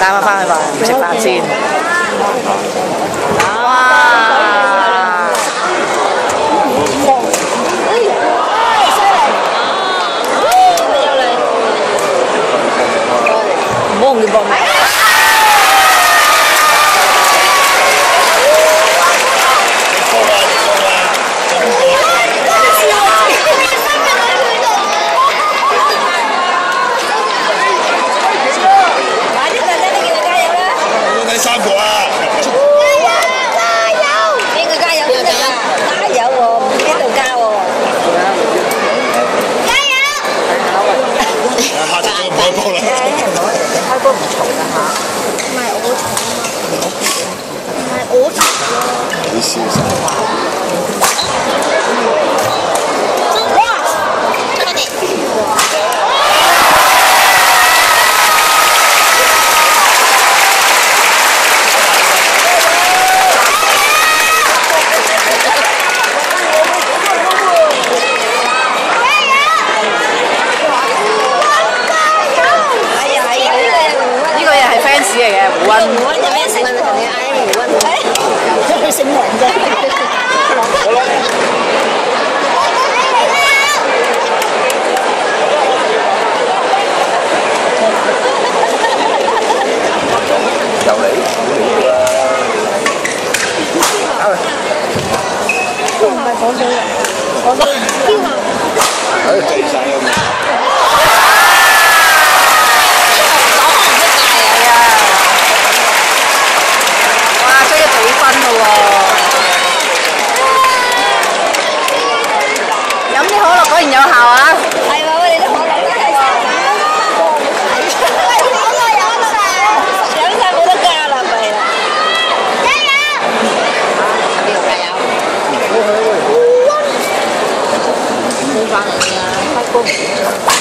帶翻返去飯食飯先。哇！唔好唔搏命。 3個啊！ 加油！邊個加油先得㗎？加油喎，唔知邊度加喎。加油！ 下次就唔開波啦。 開波唔嘈㗎嚇。 唔係我嘈啊！唔係我嘈咯。 你笑死！ 嚟嘅胡溫， 胡溫有咩姓啊？同你嗌胡溫，佢姓黃啫。 又嚟， 唔係廣州人，廣州人。 計晒咁。 飲啲可樂果然有效啊！ 係喎，我哋啲可樂都係曬飲曬冇得加啦，咪啦！加油！邊度加油？冇翻嚟啊！開波唔